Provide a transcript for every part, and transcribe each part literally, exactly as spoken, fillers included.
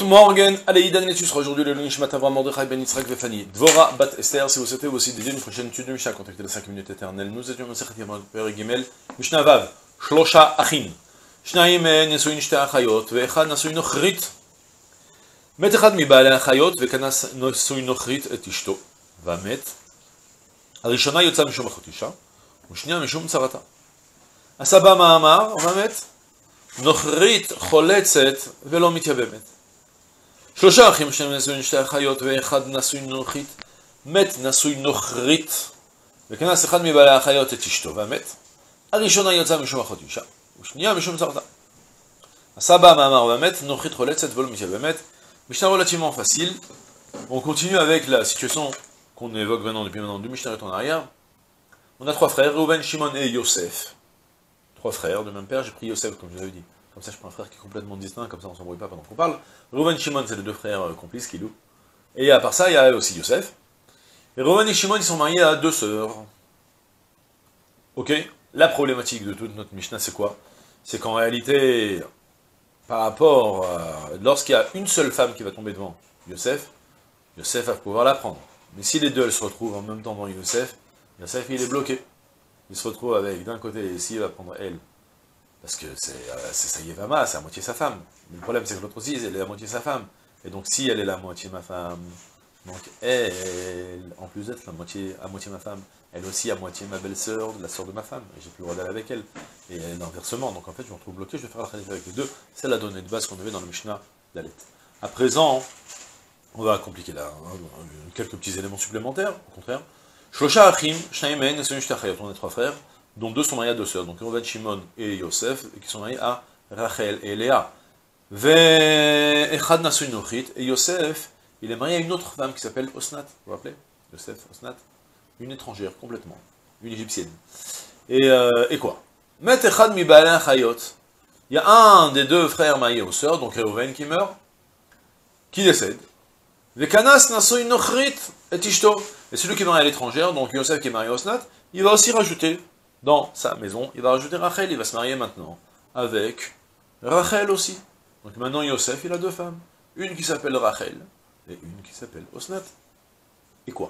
Morgen, Aleïdan et tu seras aujourd'hui le Nishmat Avram Mordechai Ben Yitzhak Vefani. Dvora Bat Esther, si vous souhaitez aussi dédier une prochaine étude de Mishnah, contactez les cinq minutes éternelles. Nous étions Masechet Yamot Père Gimel, Mishnah Vav, Shlosha Achim. Shnaim men Nesuin Shte Achayot, Ve'echad Nasuin Nochrit. Met Echad Mibale Achayot, Ve'kanas Nasuin Nochrit et Ishto. Vamet. Arishona Yotza Mishum Achot Isha, Ushnia Mishum Tzarata. Asaba Ma'amar, Vamet. נוכרית חולצת ולא מתייבמת. שלושה אחים שהם נשואים שתי אחיות ואחד נשוי נוכרית, מת נשוי נוכרית, וכנס אחד מבעלי האחיות את אשתו והמת. הראשונה יצאה משום אחות אישה, ושנייה משום צרתה. הסבא מאמר והמת, נוכרית חולצת ולא מתייבמת. Mishnah relativement facile. On continue avec la situation qu'on évoque maintenant depuis maintenant deux Mishnah en arrière. On a trois frères, Reuven, Shimon et Yosef. Trois frères de même père, j'ai pris Yosef comme je l'avais dit. Comme ça je prends un frère qui est complètement distinct, comme ça on ne s'embrouille pas pendant qu'on parle. Reuven et Shimon, c'est les deux frères euh, complices qui louent. Et à part ça, il y a aussi Yosef. Et Reuven et Shimon, ils sont mariés à deux sœurs. Ok. La problématique de toute notre Mishnah, c'est quoi? C'est qu'en réalité, par rapport à... lorsqu'il y a une seule femme qui va tomber devant Yosef, Yosef va pouvoir la prendre. Mais si les deux, elles se retrouvent en même temps devant Yosef, Yosef, il est bloqué. Il se retrouve avec, d'un côté, ici, il va prendre elle. Parce que c'est euh, sa Yevama, c'est à moitié sa femme. Mais le problème, c'est que l'autre aussi, elle est à moitié sa femme. Et donc, si elle est la moitié ma femme, donc elle, en plus d'être la moitié, à moitié ma femme, elle aussi à moitié ma belle-sœur, la sœur de ma femme. Et j'ai plus le droit d'aller avec elle. Et l'inversement. Donc, en fait, je me retrouve bloqué, je vais faire la khalifa avec les deux. C'est la donnée de base qu'on avait dans le Mishnah d'Alet. À présent, on va compliquer là, hein, quelques petits éléments supplémentaires, au contraire. Shlosha Achim, Shnaimen, Nesuin Shte Achayot, on est trois frères, dont deux sont mariés à deux sœurs, donc Reuven, Shimon et Yosef, et qui sont mariés à Rachel et Léa. Ve'echad Nasuin Nochrit, et Yosef, il est marié à une autre femme qui s'appelle Osnat, vous vous rappelez? Yosef, Osnat, une étrangère, complètement, une égyptienne. Et, euh, et quoi? Met Echad Mibale Achayot, il y a un des deux frères mariés aux sœurs, donc Reuven qui meurt, qui décède. Ve'kanas Nasuin Nochrit et Ishto. Et celui qui est marié à l'étrangère, donc Yosef qui est marié à Osnat, il va aussi rajouter dans sa maison, il va rajouter Rachel, il va se marier maintenant avec Rachel aussi. Donc maintenant Yosef, il a deux femmes. Une qui s'appelle Rachel et une qui s'appelle Osnat. Et quoi?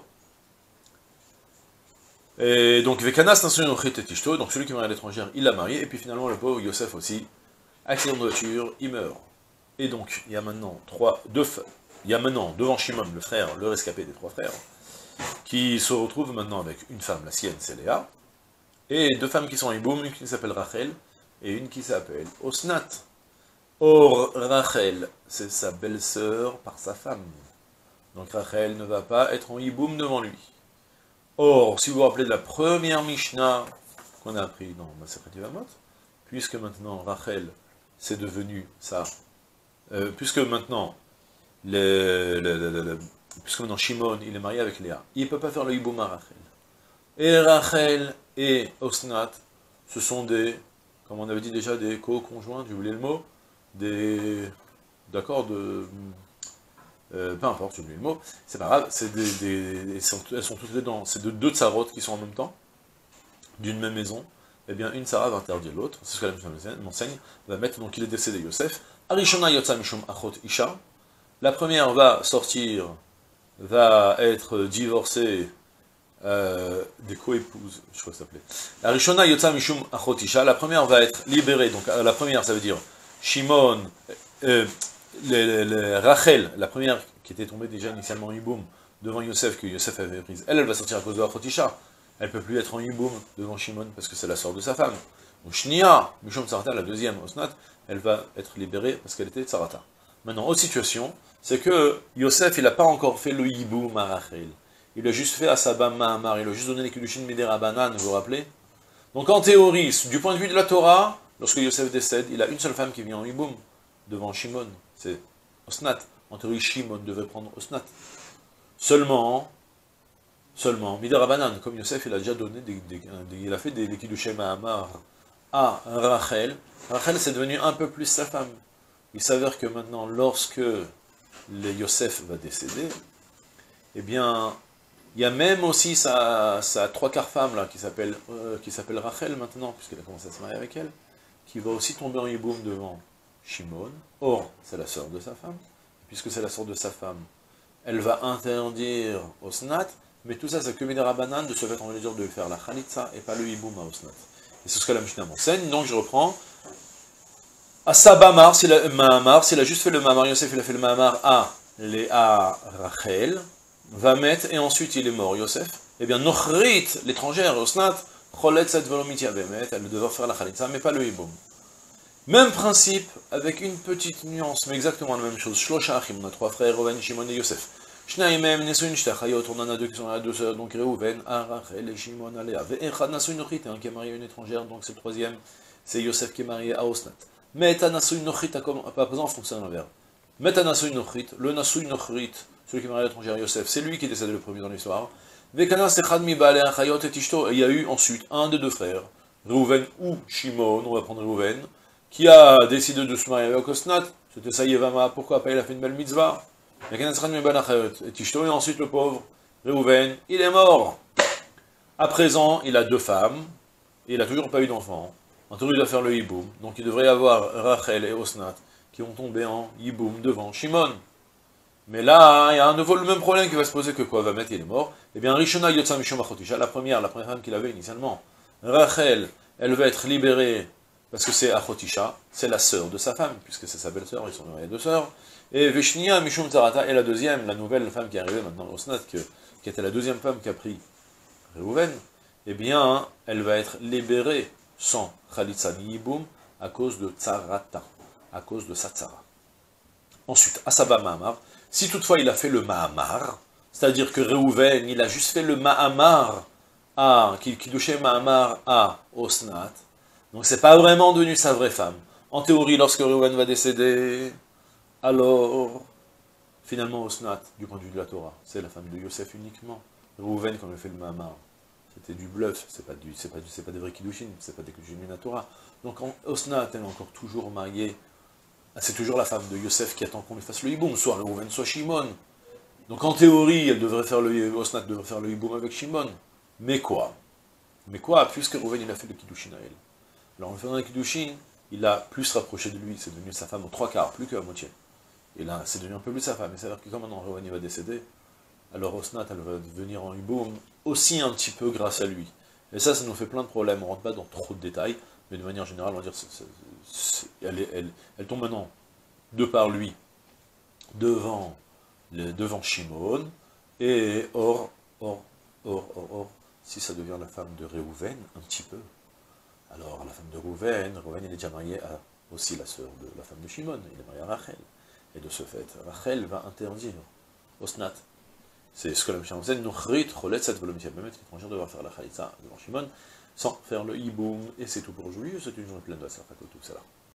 Et donc Vekanas Nasun Ochit et Tishto, donc celui qui est marié à l'étrangère, il l'a marié, et puis finalement le pauvre Yosef aussi, accident de voiture, il meurt. Et donc il y a maintenant trois, deux femmes. Il y a maintenant devant Shimon, le frère, le rescapé des trois frères, qui se retrouve maintenant avec une femme, la sienne, c'est Léa, et deux femmes qui sont en Iboum, une qui s'appelle Rachel, et une qui s'appelle Osnat. Or, Rachel, c'est sa belle-sœur par sa femme. Donc Rachel ne va pas être en Iboum devant lui. Or, si vous vous rappelez de la première Mishnah qu'on a appris dans Masechet Yevamot, puisque maintenant Rachel, c'est devenu ça, euh, puisque maintenant, le, le, le, le, le puisque maintenant Shimon, il est marié avec Léa, il ne peut pas faire le Iboum à Rachel. Et Rachel et Osnat, ce sont des, comme on avait dit déjà, des co-conjoints, j'ai oublié le mot, des, d'accord, de, euh, peu importe, j'ai oublié le mot, c'est pas grave, c'est des, des, elles, sont, elles sont toutes les deux, c'est de deux tsarot qui sont en même temps, d'une même maison, et bien une tsara va interdire l'autre, c'est ce que la Mishnah m'enseigne, va mettre, donc il est décédé Yosef, Arishona Yotza Mishum Achot Isha, la première va sortir, va être divorcée euh, des co-épouses, je crois que ça s'appelait. La Rishona Yotza Mishum Achot Isha, la première va être libérée, donc la première ça veut dire Shimon, euh, le, le, le, Rachel, la première qui était tombée déjà initialement en Iboum, devant Yosef, que Yosef avait prise, elle, elle va sortir à cause de Achot Isha, elle ne peut plus être en Iboum devant Shimon, parce que c'est la sœur de sa femme. Donc Shnia, Mishum Tzarata, la deuxième, Osnat, elle va être libérée parce qu'elle était Tzarata. Maintenant, autre situation, c'est que Yosef, il n'a pas encore fait le Yiboum à Rachel. Il a juste fait Asaba Mahamar, il a juste donné les Kiddushin Midera Banan, vous vous rappelez? Donc en théorie, du point de vue de la Torah, lorsque Yosef décède, il a une seule femme qui vient en Yiboum, devant Shimon, c'est Osnat. En théorie, Shimon devait prendre Osnat. Seulement, seulement, Midera Banan, comme Yosef, il a déjà donné, des, des, des, il a fait des, des Kiddushin Mahamar à Rachel, Rachel, c'est devenu un peu plus sa femme. Il s'avère que maintenant, lorsque le Yosef va décéder, eh bien, il y a même aussi sa, sa trois quarts femme, là, qui s'appelle euh, qui s'appelle Rachel maintenant, puisqu'elle a commencé à se marier avec elle, qui va aussi tomber en Yiboum devant Shimon. Or, c'est la sœur de sa femme. puisque c'est la sœur de sa femme, elle va interdire Osnat, mais tout ça c'est que Midarabanan de se mettre en mesure de faire la Khalitsa et pas le Hiboum à Osnat. Et c'est ce que la Mishnah m'enseigne, donc je reprends. Asaba Mar, s'il a, Mahamar, s'il a juste fait le Mahamar Yosef, il a fait le Mahamar à, les, à Rachel, va mettre, et ensuite il est mort, Yosef, eh bien, Nochrit, l'étrangère, Osnat, Cholet Set Velomitia Bemet, elle devait faire la Khalitsa, mais pas le Hiboum. Même principe, avec une petite nuance, mais exactement la même chose. Shlosha Achim, on a trois frères, Reuven, Shimon et Yosef. Shnaimem, Nesuin, Shtachayot, on en a deux qui sont à deux sœurs, donc Reuven, Rachel et Shimon, Aléa. Ve'echad Nasuin Nochrit, un qui est marié à une étrangère, donc c'est le troisième, c'est Yosef qui est marié à Osnat. Meta Nasuin Nochrit, à présent, on fonctionne à l'envers. Meta Nasuin Nochrit, le Nasuin Nochrit, celui qui est marié à l'étrangère, Yosef, c'est lui qui décède le premier dans l'histoire. Ve'kanas Echad Mi Baale Achayot et Tishto, et il y a eu ensuite un des deux frères, Reuven ou Shimon, on va prendre Reuven, qui a décidé de se marier avec Osnat, c'était ça Yevama, pourquoi pas, il a fait une belle mitzvah. Et ensuite le pauvre, Reuven, il est mort. À présent, il a deux femmes, et il n'a toujours pas eu d'enfant. En théorie, il doit faire le Hiboum, donc il devrait y avoir Rachel et Osnat, qui vont tomber en Hiboum devant Shimon. Mais là, il y a à nouveau le même problème qui va se poser que quoi, va mettre, il est mort. Eh bien, Rishona Yotza Mishum Achotisha, la première, la première femme qu'il avait initialement, Rachel, elle va être libérée, parce que c'est Achotisha, c'est la sœur de sa femme, puisque c'est sa belle-sœur, ils sont mariés deux sœurs. Et Veshnia Mishum Tarata est la deuxième, la nouvelle femme qui est arrivée maintenant, Osnat, que, qui était la deuxième femme qui a pris Reuven, eh bien, elle va être libérée sans Khalitsa ni Hiboum à cause de Tsarata, à cause de sa Tsara. Ensuite, Asaba Mahamar, si toutefois il a fait le Mahamar, c'est-à-dire que Reuven, il a juste fait le Mahamar, à, qui, qui touchait Mahamar à Osnat, donc c'est pas vraiment devenu sa vraie femme. En théorie, lorsque Reuven va décéder, alors, finalement, Osnat, du point de vue de la Torah, c'est la femme de Yosef uniquement. Reuven, quand il fait le Mahamar, c'était du bluff, c'est pas, du, c'est pas, du, c'est pas des vrais Kiddushin, c'est pas des Kiddushin de la Torah. Donc en, Osnat, elle est encore toujours mariée, c'est toujours la femme de Yosef qui attend qu'on lui fasse le Hiboum, soit Reuven, soit Shimon. Donc en théorie, elle devrait faire le, Osnat devrait faire le Hiboum avec Shimon. Mais quoi Mais quoi, puisque Reuven, il a fait le Kiddushin à elle. Alors en faisant le Kiddushin, il a plus rapproché de lui, c'est devenu sa femme aux trois quarts, plus qu'à moitié. Et là, c'est devenu un peu plus sa femme. Et c'est-à-dire que quand maintenant Reuven va décéder, alors Osnat, elle va devenir en Hiboum aussi un petit peu grâce à lui. Et ça, ça nous fait plein de problèmes. On ne rentre pas dans trop de détails, mais de manière générale, on va dire, c'est, c'est, c'est, elle, est, elle, elle tombe maintenant, de par lui, devant, le, devant Shimon, et or, or, or, or, or, si ça devient la femme de Reuven, un petit peu, alors la femme de Reuven, Reuven, il est déjà marié à aussi la sœur de la femme de Shimon, il est marié à Rachel. Et de ce fait, Rachel va interdire Osnat. C'est ce que la Mishnah enseigne, Nochrit, Cholet, Set Velomitia Bemet, l'étranger devra faire la Khalitsa devant Shimon, sans faire le Hiboum, et c'est tout pour aujourd'hui, c'est une journée pleine de la Sarfat, tout ça là.